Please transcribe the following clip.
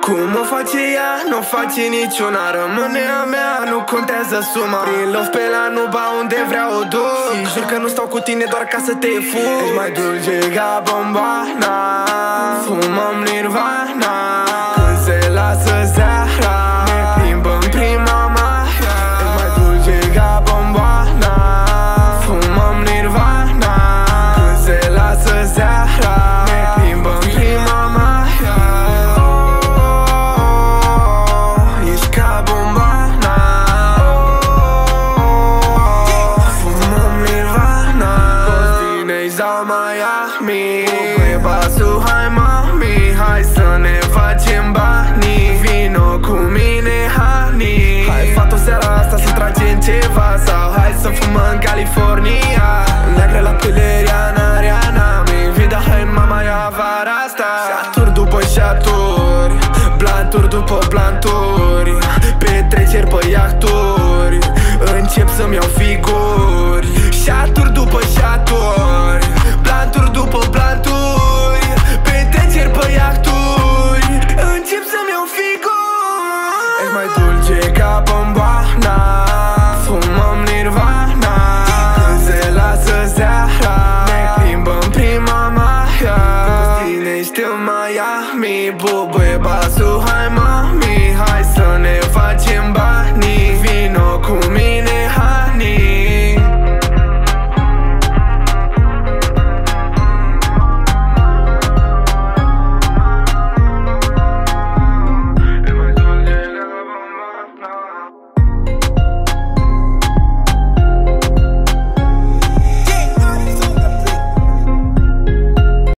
Cum o face ea, nu face niciuna. Rămâne a mea, nu contează suma. Prin love pe la nu ba unde vreau o duc. Și jur că nu stau cu tine doar ca să te fug. Ești mai dulce ca bombana. Fumăm Nirvana. Când se lasă seara, ne plimbăm prima mare. Ești mai dulce ca bombana. Fumăm Nirvana. Când se lasă seara, ne plimbăm prima mare. Ești ca bombana. Fumăm Nirvana. Toți tine-i sau Miami. Băiebasul, hai mami, hai să ne facem banii. Vino cu mine, honey. Hai fată seara asta să tragem ceva. Sau hai să fumăm în California. Neagră la piele, Rihanna, Rihanna.